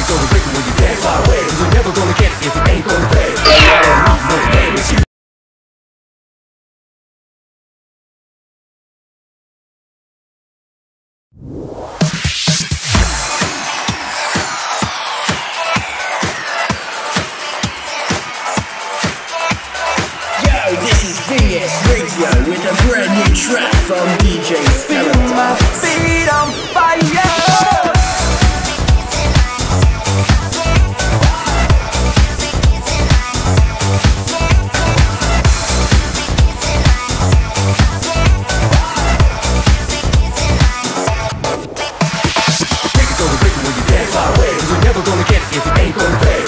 gonna break it when you dance my way. You're never gonna get it if it ain't gonna pay. I don't need no name, it's you. This is VS Radio with a brand new track from DJ Feel my feet on fire. Break it when you dance my way. You're never gonna get it if it ain't gonna pay.